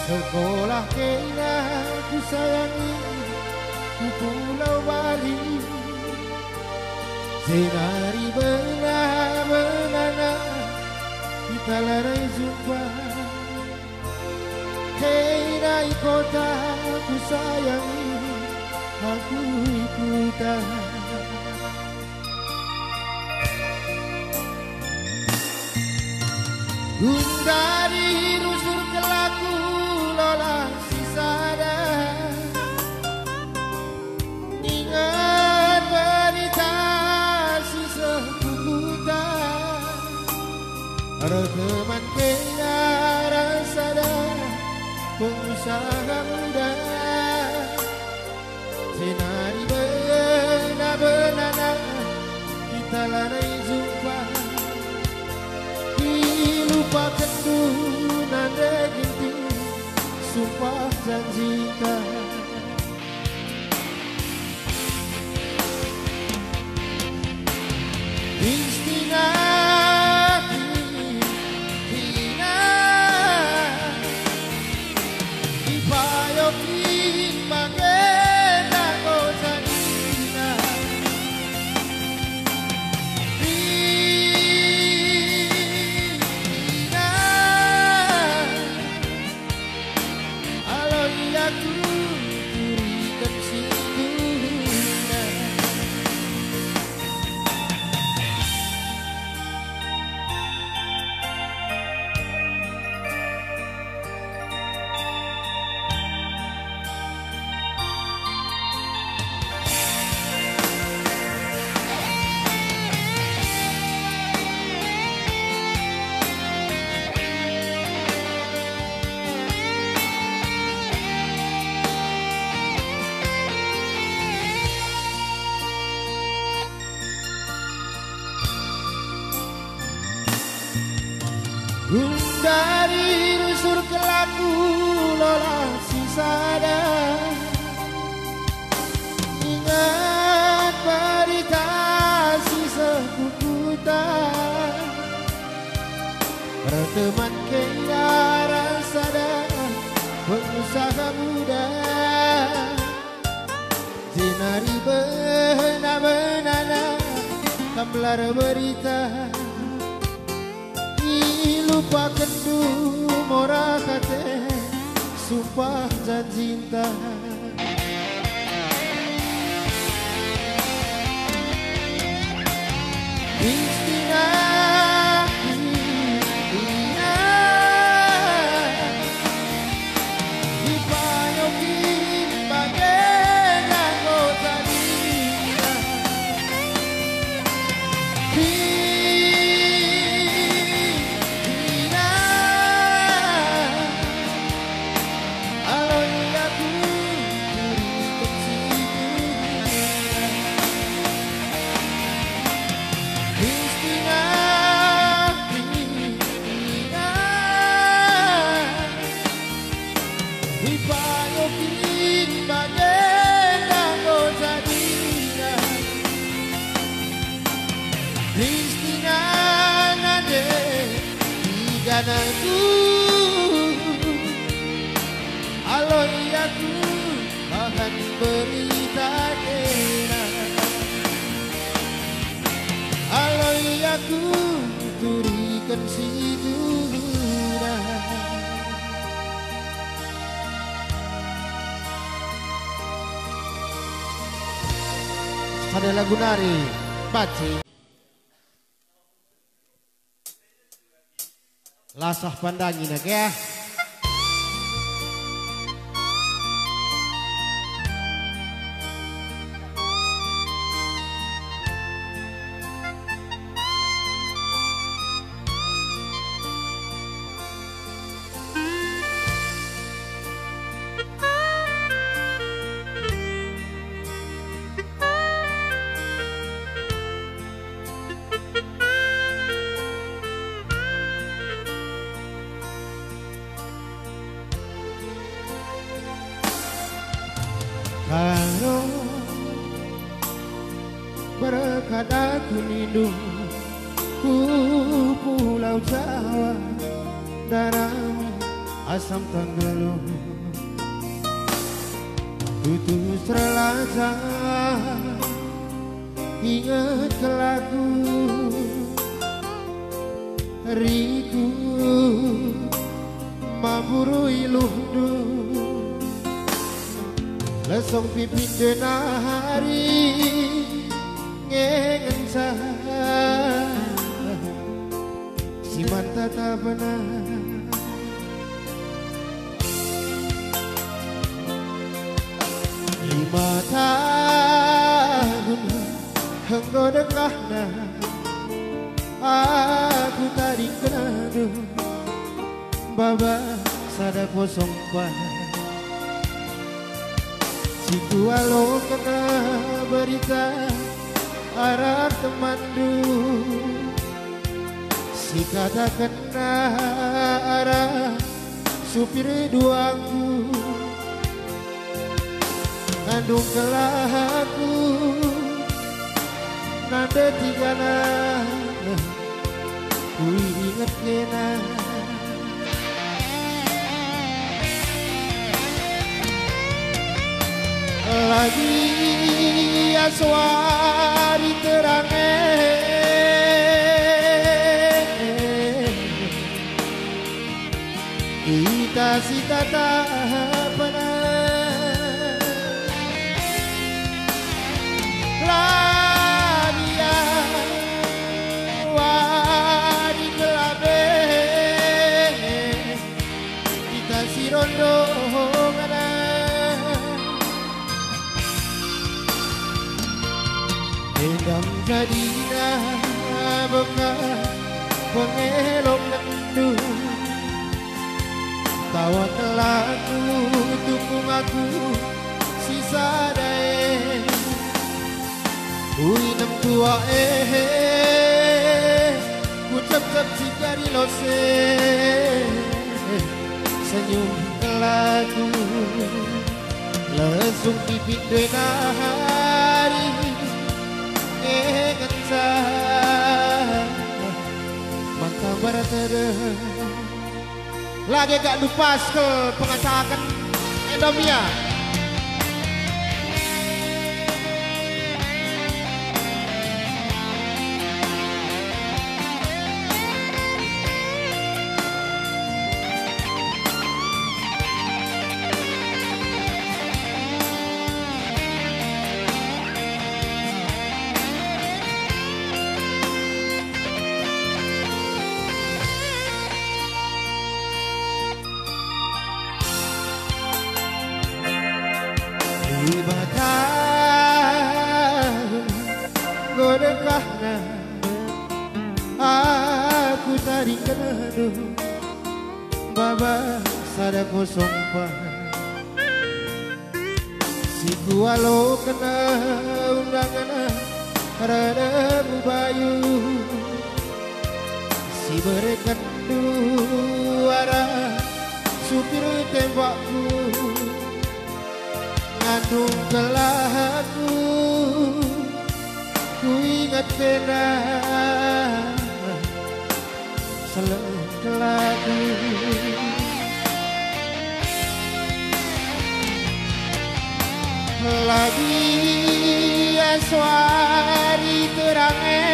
Sekolah kena ku sayangi ku Pulau Bali. Senari benar-benar kita larai jumpa. Kena kota ku sayangi aku ikutan. Gundari rusur kelaku lola sisada. Ingat berita sisa kukuta. Teman kena rasada pengusaha muda. Senari benar-benar kita larai jumpa. Dilupakan dunan reginti sumpah janjikan. Istina Hina Ipayokin Magena Kosanina Hina Aloi aku turikan situna. Gundari rusur kelaku lola sisada. Ingat berita sisa kukuta. Berteman kena rasada pengusaha muda. Sinari benar-benar kamlar berita. Lupakan du mora kate sumpah janjinta. Istina Hina Ipayokin Bagena Kosanina Aku aloi aku akan berita kena. Aloi aku turikan situna. Ada lagu nari Baci lasah pandangin ya. Kalau berkat aku lindung ku Pulau Jawa, darah asam tanggalong tutus relasa ingat ke lagu riku mamburu iluhdu lesong pipin dena hari ngengen sah si manta tak benar lima tahun engkau dekahna aku tadi kenal baba sada kosong pan si kualo kena berita arah temandu si kata kena arah supir duaku kandung kelaku nada tigana ku ingat kena lagi aswari terangnya kita sita tak pernah ladia wari kelabe kita si rondo endam jadinya bekas pengelok lendu tawa telaku dukung aku sisa dae uinem tua ku cep-cep sikari lose senyum telaku lesung pipit dena hari ngensa maka baratada lagi gak lupa ke pengacakan Indomia godekahna aku tadi kenal baba sada kosong pan si kualo kena undangan rada bayu si berekan duara supir tembakku ngandung kelaku ku ingat kena selalu lagu lagi aswari terangnya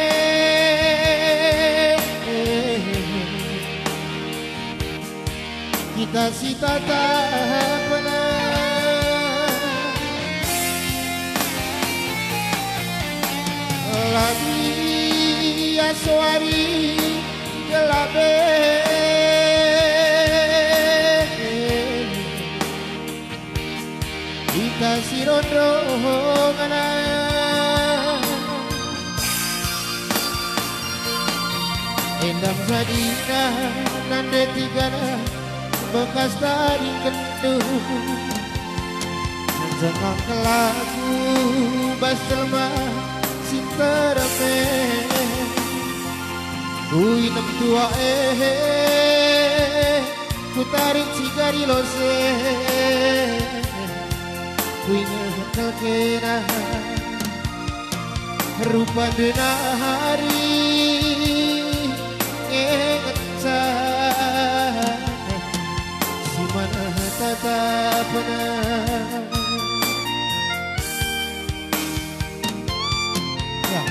kita sita tak pernah lagi aswari gelabe kita si rondo ngana endam sadina nande tigana bekas dari kendu jangan kelaku baselma sinterame kui nem tua ku tarik sigari lose ku ingat kena rupa dena hari ingat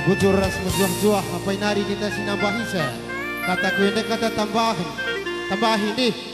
bujur ras menjuah-juah apa nari kita sinambahi se kata kuende kata tambahin tambahin nih